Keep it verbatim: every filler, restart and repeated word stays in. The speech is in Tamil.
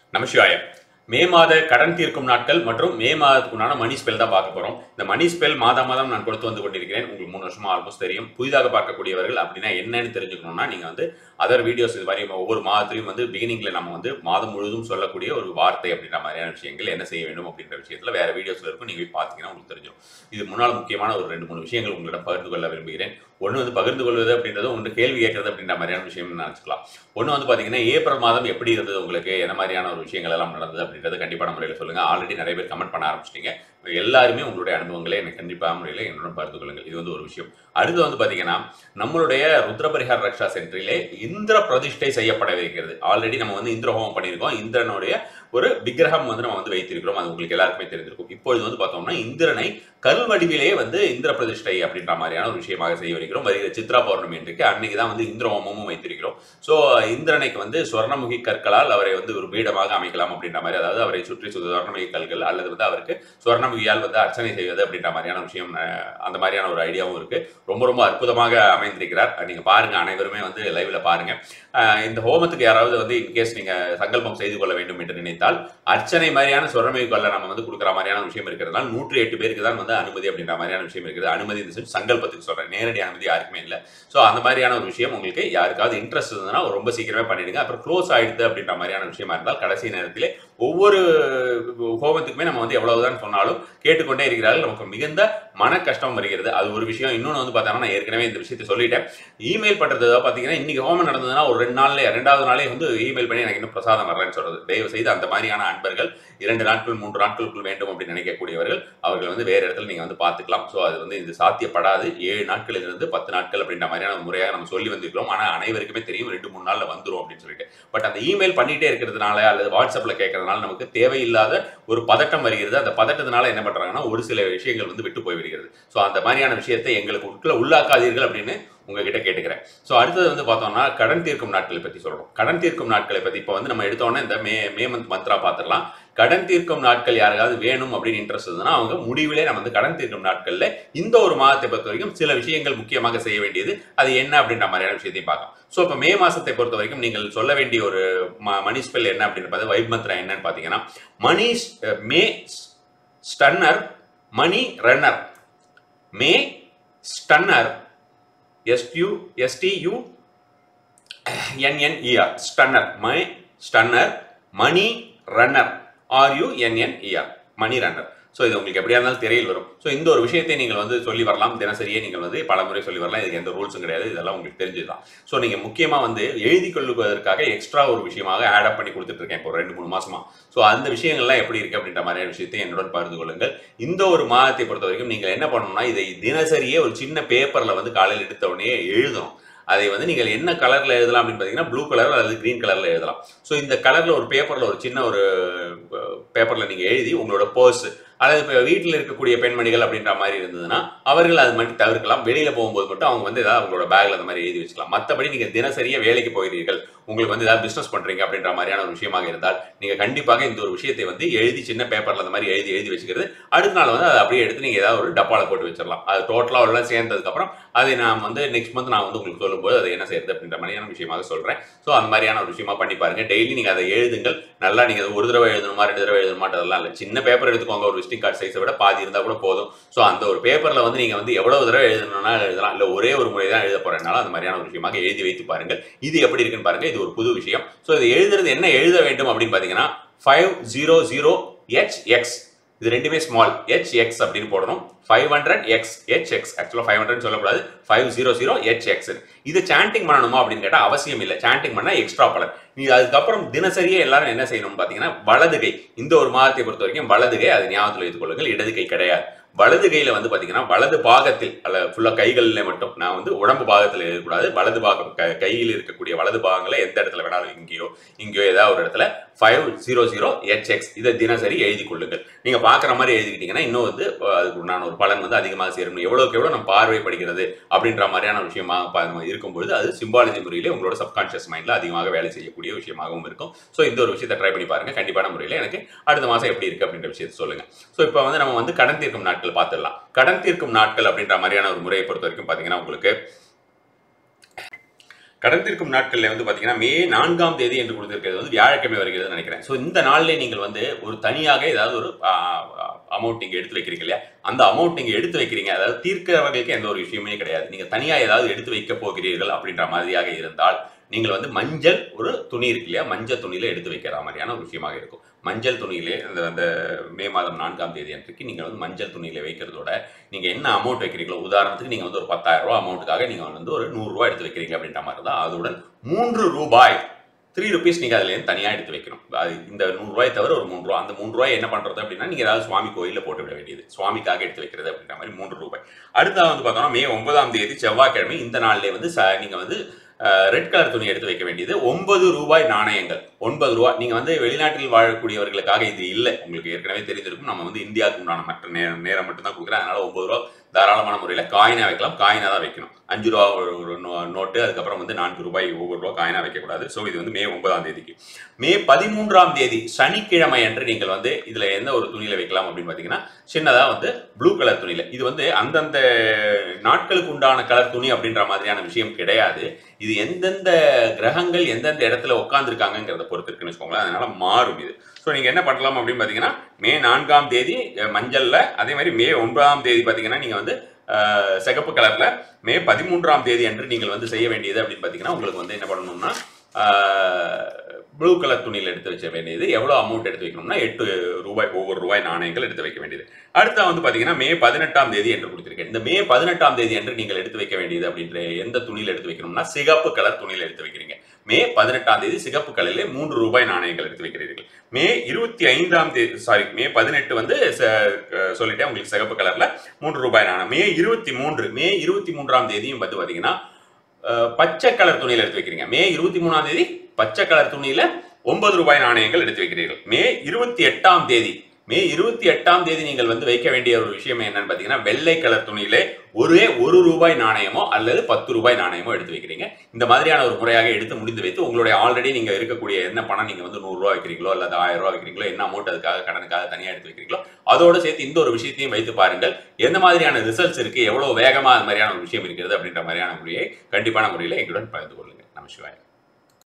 நமசிவாயம். மே மாத கடன் தீர்க்கும் நாட்கள் மற்றும் மே மாதத்துக்குண்டான மணி ஸ்பெல் தான் பார்க்க போறோம். இந்த மணி ஸ்பெல் மாதா மாதம் நான் கொடுத்து வந்து கொண்டிருக்கிறேன். உங்களுக்கு மூணு வருஷமா ஆல்மோஸ்ட் தெரியும். புதிதாக பார்க்கக்கூடியவர்கள் அப்படின்னா என்னன்னு தெரிஞ்சுக்கணும்னா நீங்க வந்து அதர் வீடியோஸ் இது மாதிரி ஒவ்வொரு மாதத்திலையும் வந்து பிகினிங்ல நம்ம வந்து மாதம் முழுவதும் சொல்லக்கூடிய ஒரு வார்த்தை அப்படின்ற மாதிரியான விஷயங்கள் என்ன செய்ய வேண்டும் அப்படின்ற விஷயத்துல வேற வீடியோஸ்ல இருக்கும். நீங்க போய் பார்த்தீங்கன்னா உங்களுக்கு தெரிஞ்சிடும். இது முன்னால் முக்கியமான ஒரு ரெண்டு மூணு விஷயங்கள் உங்களிடம் பகிர்ந்து கொள்ள விரும்புகிறேன். ஒன்று வந்து பகிர்ந்து கொள்வது அப்படின்றது ஒன்று கேள்வி கேட்கறது அப்படின்ற மாதிரியான விஷயம் நினைச்சுக்கலாம். ஒன்று வந்து பார்த்தீங்கன்னா ஏப்ரல் மாதம் எப்படி இருந்தது உங்களுக்கு, என்ன மாதிரியான ஒரு விஷயங்கள் எல்லாம் நடந்தது அப்படின்றது கண்டிப்பான முறையில் சொல்லுங்க. ஆல்ரெடி நிறைய பேர் கமெண்ட் பண்ண ஆரம்பிச்சிட்டீங்க. எல்லாருமே உங்களுடைய அனுபவங்களை எனக்கு கண்டிப்பான முறையில் என்னுடன் பகிர்ந்து கொள்ளுங்கள். இது வந்து ஒரு விஷயம். அடுத்து வந்து பார்த்தீங்கன்னா நம்மளுடைய ருத்ர பரிகார ரக்ஷா சென்டரிலே இந்திர பிரதிஷ்டை செய்யப்படவிருக்கிறது. ஆல்ரெடி நம்ம வந்து இந்திர ஹோமம் பண்ணியிருக்கோம். இந்திரனுடைய ஒரு விக்கிரகம் வந்து நம்ம வந்து வைத்திருக்கிறோம். அது உங்களுக்கு எல்லாருக்குமே தெரிஞ்சிருக்கும். இப்பொழுது வந்து பார்த்தோம்னா இந்திரனை கல் வடிவிலே வந்து இந்திர பிரதிஷ்டை அப்படின்ற மாதிரியான ஒரு விஷயமாக செய்ய வருகிறோம். வருகிற சித்ரா பௌர்ணமி இன்றைக்கு அன்னைக்கு தான் வந்து இந்திர ஹோமமும் வைத்திருக்கிறோம். ஸோ இந்திரனைக்கு வந்து சுவர்ணமுகி கற்களால் அவரை வந்து ஒரு பீடமாக அமைக்கலாம் அப்படின்ற மாதிரி, அதாவது அவரை சுற்றி சுவர்ணமுகி கல்கள் அல்லது வந்து அவருக்கு சுவர்ணமுகியால் வந்து அர்ச்சனை செய்வது அப்படின்ற மாதிரியான விஷயம், அந்த மாதிரியான ஒரு ஐடியாவும் இருக்கு. ரொம்ப ரொம்ப அற்புதமாக அமைந்திருக்கிறார். நீங்க பாருங்க, அனைவருமே வந்து லைவ்ல பாருங்க. இந்த ஹோமத்துக்கு யாராவது வந்து இன்கேஸ் நீங்க சங்கல்பம் செய்து கொள்ள வேண்டும் என்று நினைத்தால் அர்ச்சனை மாதிரியான சுவர்ணமுகி கல்லை நம்ம வந்து கொடுக்குற மாதிரியான விஷயம் இருக்கிறதுனால நூற்றி எட்டு பேருக்கு தான் வந்து அனுமதி அப்படின்ற மாதிரியான விஷயம் இருக்குது. அனுமதி இந்த சங்கல்பத்துக்கு சொல்றேன், நேரடி அனுமதி யாருக்குமே இல்லை. ஸோ அந்த மாதிரியான ஒரு விஷயம் உங்களுக்கு யாருக்காவது இன்ட்ரெஸ்ட் இருந்ததுன்னா ரொம்ப சீக்கிரமே பண்ணிடுங்க. அப்புறம் க்ளோஸ் ஆயிடுது அப்படின்ற மாதிரியான விஷயமா இருந்தால் கடைசி நேரத்திலே ஒவ்வொரு ஹோமத்துக்குமே நம்ம வந்து எவ்வளவுதான் சொன்னாலும் கேட்டுக்கொண்டே இருக்கிறார்கள், நமக்கு மிகுந்த மன கஷ்டம் வருகிறது. அது ஒரு விஷயம். இன்னொன்று வந்து பார்த்தோம்னா நான் ஏற்கனவே இந்த விஷயத்தை சொல்லிட்டேன். இமெயில் பண்றது பார்த்தீங்கன்னா இன்னைக்கு ஹோமம் நடந்ததுன்னா ஒரு ரெண்டு நாள்ல ரெண்டாவது நாளே வந்து இமெயில் பண்ணி எனக்கு இன்னும் பிரசாதம் வரலன்னு சொல்றது. தயவு செய்து அந்த மாதிரியான அன்பர்கள் இரண்டு நாட்கள் மூன்று நாட்களுக்குள் வேண்டும் அப்படின்னு நினைக்கக்கூடியவர்கள் அவர்கள் வந்து வேற இடத்துல நீங்க வந்து பார்த்துக்கலாம். ஸோ அது வந்து இது சாத்தியப்படாது. ஏழு நாட்களில் இருந்து பத்து நாட்கள் அப்படின்ற மாதிரியான முறையாக நம்ம சொல்லி வந்திருக்கிறோம். ஆனால் அனைவருக்குமே தெரியும் ரெண்டு மூணு நாள்ல வந்துடும் அப்படின்னு சொல்லிட்டு. பட் அந்த இமெயில் பண்ணிட்டே இருக்கிறதுனால அல்லது வாட்ஸ்அப்ல கேட்கறதுனால நமக்கு தேவையில்லாத ஒரு பதட்டம் வருகிறது. அந்த பதட்டத்தினால என்ன பண்றாங்கன்னா ஒரு சில விஷயங்கள் வந்து விட்டு போய்விடுகிறது. ஸோ அந்த மாதிரியான விஷயத்தை எங்களுக்கு உட்குள்ள உள்ளாக்காதீர்கள் அப்படின்னு உங்ககிட்ட கேட்டுக்கிறேன். ஸோ அடுத்தது வந்து பார்த்தோம்னா கடன் தீர்க்கும் நாட்களை பற்றி சொல்றோம். கடன் தீர்க்கும் நாட்களை பற்றி இப்போ வந்து நம்ம எடுத்தோன்னே இந்த மே மே மந்த் மந்த்ரா பார்த்துடலாம். கடன் தீர்க்கும் நாட்கள் யாராவது வேணும் அப்படின்னு இன்ட்ரெஸ்ட் இருந்ததுன்னா அவங்க முடிவிலே நம்ம வந்து கடன் தீர்க்கும் நாட்கள்ல இந்த ஒரு மாதத்தை பொறுத்த வரைக்கும் சில விஷயங்கள் முக்கியமாக செய்ய வேண்டியது அது என்ன அப்படின்ற மாதிரியான விஷயத்தையும் பார்க்கலாம். ஸோ இப்போ மே மாசத்தை பொறுத்த வரைக்கும் நீங்கள் சொல்ல வேண்டிய ஒரு மணி ஸ்பெல் என்ன அப்படின்னு பார்த்து வைப் மந்த்ரா என்னன்னு பார்த்தீங்கன்னா money may stunner money runner. May stunner S U S T U N N E R stunner. My stunner money runner R U N N E R money runner. So இது உங்களுக்கு எப்படியா இருந்தாலும் திரையில் வரும். ஸோ இந்த ஒரு விஷயத்தை நீங்கள் வந்து சொல்லி வரலாம். தினசரியே நீங்கள் வந்து பல முறை சொல்லி வரலாம். இதுக்கு எந்த ரூல்ஸும் கிடையாது. இதெல்லாம் உங்களுக்கு தெரிஞ்சுதான். ஸோ நீங்கள் முக்கியமாக வந்து எழுதி கொள்ளுவதற்காக எக்ஸ்ட்ரா ஒரு விஷயமாக ஆட் அப் பண்ணி கொடுத்துட்டு இருக்கேன் இப்போ ரெண்டு மூணு மாசமா. ஸோ அந்த விஷயங்கள்லாம் எப்படி இருக்கு அப்படின்ற மாதிரியான விஷயத்தை என்னுடன் பகிர்ந்து கொள்ளுங்கள். இந்த ஒரு மாதத்தை பொறுத்த வரைக்கும் நீங்கள் என்ன பண்ணணும்னா இதை தினசரியே ஒரு சின்ன பேப்பர்ல வந்து காலையில் எடுத்த உடனே எழுதணும். அதை வந்து நீங்கள் என்ன கலர்ல எழுதலாம் அப்படின்னு பார்த்தீங்கன்னா ப்ளூ கலர் அல்லது கிரீன் கலர்ல எழுதலாம். ஸோ இந்த கலர்ல ஒரு பேப்பர்ல ஒரு சின்ன ஒரு பேப்பர்ல நீங்க எழுதி உங்களோட பர்ஸ் அல்லது இப்போ வீட்டில் இருக்கக்கூடிய பெண்மணிகள் அப்படின்ற மாதிரி இருந்ததுன்னா அவர்கள் அது மட்டும் தவிர்க்கலாம். வெளியில போகும்போது மட்டும் அவங்க வந்து ஏதாவது அவங்களோட பேக்ல அந்த மாதிரி எழுதி வச்சுக்கலாம். மற்றபடி நீங்க தினசரியே வேலைக்கு போகிறீர்கள், உங்களுக்கு வந்து ஏதாவது பிசினஸ் பண்றீங்க அப்படின்ற மாதிரியான ஒரு விஷயமாக இருந்தால் நீங்க கண்டிப்பாக இந்த ஒரு விஷயத்தை வந்து எழுதி சின்ன பேப்பர்ல அந்த மாதிரி எழுதி எழுதி வச்சுக்கிறது. அடுத்த நாள் வந்து அதை அப்படியே எடுத்து நீங்க ஏதாவது ஒரு டப்பால போட்டு வச்சிடலாம். அது டோட்டலா எல்லாம் சேர்ந்ததுக்கு அப்புறம் அதை நான் வந்து நெக்ஸ்ட் மந்த் நான் வந்து உங்களுக்கு சொல்லும்போது அதை என்ன செய்யறது அப்படின்ற மாதிரியான விஷயமாக சொல்றேன். ஸோ அந்த மாதிரியான ஒரு விஷயமா பண்ணி பாருங்க. டெய்லி நீங்க அதை எழுதுங்கள். நல்லா நீங்க ஒரு தடவை எழுதணுமா ரெண்டு தடவை எழுதணுமாட்டதெல்லாம் இல்லை. சின்ன பேப்பர் எடுத்துக்கோங்க. ஒரு விசிட்டிங் கார்டு சைஸை விட பாதி இருந்தா கூட போதும். ஸோ அந்த ஒரு பேப்பர்ல வந்து நீங்க வந்து எவ்வளவு தடவை எழுதணும்னா எழுதலாம். இல்லை ஒரே ஒரு முறை தான் எழுத போறதுனால அந்த மாதிரியான ஒரு விஷயமாக எழுதி வைத்து பாருங்கள். இது எப்படி இருக்குன்னு பாருங்க. இது ஒரு புது விஷயம். ஸோ இது எழுதுறது என்ன எழுத வேண்டும் அப்படின்னு பார்த்தீங்கன்னா five zero zero H X. இது ரெண்டுமே ஸ்மால். ஹெச் எக்ஸ் அப்படின்னு போடணும். Five hundred X H X. ஆக்சுவலாக ஃபைவ் ஹண்ட்ரட் சொல்லக்கூடாது. Five zero zero H X. இது சாண்டிங் பண்ணணுமா அப்படின்னு கேட்டால் அவசியம் இல்லை. சாண்டிங் பண்ணால் எக்ஸ்ட்ரா பலன். நீங்க அதுக்கப்புறம் தினசரியே எல்லாரும் என்ன செய்யணும்னு பார்த்தீங்கன்னா வலது கை, இந்த ஒரு மாதத்தை பொறுத்த வரைக்கும் வலது கை, அது ஞாபகத்தில் வைத்துக் கொள்ளுங்கள். இடது கை கிடையாது. வலது கையில வந்து பாத்தீங்கன்னா வலது பாகத்தில் அல்ல ஃபுல்லா கைகள்ல மட்டும், நான் வந்து உடம்பு பாகத்தில் எழுதக்கூடாது. வலது பாகம் கையில் இருக்கக்கூடிய வலது பாகங்களை எந்த இடத்துல வேணாலும் இங்கேயோ இங்கேயோ ஏதாவது ஒரு இடத்துல five zero zero H X இதை தினசரி எழுதி கொள்ளுங்கள். நீங்க பாக்குற மாதிரி எழுதிக்கிட்டீங்கன்னா இன்னும் வந்து அதுக்கு நான் ஒரு பலன் வந்து அதிகமாக சேரும். எவ்வளவுக்கு எவ்வளவு நம்ம பார்வைப்படுகிறது அப்படின்ற மாதிரியான விஷயமா இருக்கும்பொழுது அது சிம்பாலஜி முறையிலே உங்களோட சப்கான்ஷியஸ் மைண்ட்ல அதிகமாக வேலை செய்யக்கூடிய விஷயமாகவும் இருக்கும். ஸோ இந்த ஒரு விஷயத்தை ட்ரை பண்ணி பாருங்க. கண்டிப்பான முறையில் எனக்கு அடுத்த மாசம் எப்படி இருக்கு அப்படின்ற விஷயத்தை சொல்லுங்க. ஸோ இப்போ வந்து நம்ம வந்து கடன் தீர்க்கும் நாட்கள் பார்த்துடலாம். கடன் தீர்க்கும் நாட்கள் அப்படின்ற மாதிரியான ஒரு முறையை பொறுத்த வரைக்கும் பாத்தீங்கன்னா உங்களுக்கு கடன் தீர்க்கும் நாட்களில் வந்து பார்த்தீங்கன்னா மே நான்காம் தேதி என்று கொடுத்திருக்கிறது வந்து வியாழக்கிழமை வருகிறது நினைக்கிறேன். ஸோ இந்த நாளிலே நீங்கள் வந்து ஒரு தனியாக ஏதாவது ஒரு அமௌண்ட் நீங்கள் எடுத்து வைக்கிறீங்க இல்லையா, அந்த அமௌண்ட் நீங்கள் எடுத்து வைக்கிறீங்க, அதாவது தீர்க்கிறவர்களுக்கு எந்த ஒரு விஷயமே கிடையாது. நீங்கள் தனியாக ஏதாவது எடுத்து வைக்க போகிறீர்கள் அப்படின்ற மாதிரியாக இருந்தால் நீங்கள் வந்து மஞ்சள் ஒரு துணி இருக்கு இல்லையா, மஞ்சள் துணியில எடுத்து வைக்கிற மாதிரியான ஒரு விஷயமாக இருக்கும். மஞ்சள் துணியிலே அந்த அந்த மே மாதம் நான்காம் தேதி அன்றைக்கு நீங்கள் வந்து மஞ்சள் துணியில வைக்கிறதோட நீங்கள் என்ன அமௌண்ட் வைக்கிறீங்களோ, உதாரணத்துக்கு நீங்கள் வந்து ஒரு பத்தாயிரம் ரூபாய் அமௌண்ட்டுக்காக நீங்கள் வந்து ஒரு நூறு ரூபாய் எடுத்து வைக்கிறீங்க அப்படின்ற மாதிரி தான், அதுடன் மூன்று ரூபாய் த்ரீ ருபீஸ் நீங்கள் அதுலேருந்து தனியாக எடுத்து வைக்கணும். அது இந்த நூறு ரூபாய் தவிர ஒரு மூன்று ரூபாய், அந்த மூன்று ரூபாய் என்ன பண்ணுறது அப்படின்னா நீங்கள் ஏதாவது சுவாமி கோயிலில் போட்டு விட வேண்டியது, சுவாமிக்காக எடுத்து வைக்கிறது அப்படின்ற மாதிரி மூன்று ரூபாய். அடுத்தது வந்து பார்த்தோம்னா மே ஒன்பதாம் தேதி செவ்வாய்க்கிழமை, இந்த நாளிலே வந்து நீங்கள் வந்து ரெட் கலர் துணி எடுத்து வைக்க வேண்டியது ஒன்பது ரூபாய் நாணயங்கள். ஒன்பது ரூபாய் நீங்கள் வந்து வெளிநாட்டில் வாழக்கூடியவர்களுக்காக இது இல்லை, உங்களுக்கு ஏற்கனவே தெரிந்திருக்கும். நம்ம வந்து இந்தியாவுக்கு உண்டான மற்ற நேரம் நேரம் மட்டும் தான் கொடுக்குறேன். அதனால ஒன்பது ரூபா தாராளமான முறையில் காயினா வைக்கலாம், காயினா தான் வைக்கணும். அஞ்சு ரூபா ஒரு நோட்டு, அதுக்கப்புறம் வந்து நான்கு ரூபாய் ஒவ்வொரு ரூபா காயினா வைக்கக்கூடாது. ஸோ இது வந்து மே ஒன்பதாம் தேதிக்கு. மே பதிமூன்றாம் தேதி சனிக்கிழமை அன்று நீங்கள் வந்து இதில் எந்த ஒரு துணியில் வைக்கலாம் அப்படின்னு பார்த்தீங்கன்னா சின்னதாக வந்து ப்ளூ கலர் துணியில். இது வந்து அந்தந்த நாட்களுக்கு உண்டான கலர் துணி அப்படின்ற மாதிரியான விஷயம் கிடையாது. இது எந்தெந்த கிரகங்கள் எந்தெந்த இடத்துல உட்காந்துருக்காங்கிறத பொறுத்து இருக்குன்னு வச்சுக்கோங்களேன், அதனால மாறும் இது. ஸோ நீங்கள் என்ன பண்ணலாம் அப்படின்னு பார்த்தீங்கன்னா மே நான்காம் தேதி மஞ்சளில், அதே மாதிரி மே ஒன்பதாம் தேதி பார்த்தீங்கன்னா நீங்கள் வந்து சிகப்பு கலரில், மே பதிமூன்றாம் தேதி அன்று நீங்கள் வந்து செய்ய வேண்டியது அப்படின்னு பார்த்தீங்கன்னா உங்களுக்கு வந்து என்ன பண்ணணும்னா ப்ளூ கலர் துணியில் எடுத்து வச்ச வேண்டியது. எவ்வளோ அமௌண்ட் எடுத்து வைக்கணும்னா எட்டு ரூபாய் ஒவ்வொரு ரூபாய் நாணயங்கள் எடுத்து வைக்க வேண்டியது. அடுத்த வந்து பார்த்தீங்கன்னா மே பதினெட்டாம் தேதி என்று கொடுத்துருக்கேன். இந்த மே பதினெட்டாம் தேதி அன்று நீங்கள் எடுத்து வைக்க வேண்டியது அப்படின்ற எந்த துணியில் எடுத்து வைக்கணும்னா சிகப்பு கலர் துணியில் எடுத்து வைக்கிறீங்க. மே பதினெட்டாம் தேதி சிகப்பு கலரில் மூன்று ரூபாய் நாணயங்கள் எடுத்து வைக்கிறீர்கள். மே இருபத்தி ஐந்தாம் தேதி சாரி மே பதினெட்டு வந்து சொல்லிட்டேன் உங்களுக்கு சிகப்பு கலர்ல மூன்று ரூபாய் நாணயம். மே இருபத்தி மூன்று மே இருபத்தி மூன்றாம் தேதியும் பார்த்து பார்த்தீங்கன்னா பச்சை கலர் துணியில் எடுத்து வைக்கிறீங்க. மே இருபத்தி மூணாம் தேதி பச்சை கலர் துணியில ஒன்பது ரூபாய் நாணயங்கள் எடுத்து வைக்கிறீர்கள். மே இருபத்தி எட்டாம் தேதி மே இருபத்தி எட்டாம் தேதி நீங்கள் வந்து வைக்க வேண்டிய ஒரு விஷயம் என்னன்னு பார்த்தீங்கன்னா வெள்ளை கலர் துணியிலே ஒரே ஒரு ரூபாய் நாணயமோ அல்லது பத்து ரூபாய் நாணயமோ எடுத்து வைக்கிறீங்க. இந்த மாதிரியான ஒரு முறையாக எடுத்து முடிந்து வைத்து உங்களுடைய ஆல்ரெடி நீங்க இருக்கக்கூடிய என்ன பணம், நீங்க வந்து நூறு ரூபாய் வைக்கிறீங்களோ அல்லது ஆயிரம் ரூபாய் வைக்கிறீங்களோ, என்ன அமௌண்ட் அதுக்காக கடனுக்காக தனியாக எடுத்து வைக்கிறீங்களோ அதோட சேர்த்து இந்த ஒரு விஷயத்தையும் வைத்து பாருங்கள். எந்த மாதிரியான ரிசல்ட்ஸ் இருக்கு, எவ்வளவு வேகமா அது மாதிரியான ஒரு விஷயம் இருக்கிறது அப்படின்ற மாதிரியான முறையை கண்டிப்பான முறையில் எங்களுடன் பகிர்ந்து கொள்ளுங்கள். நமஸ்காரம்.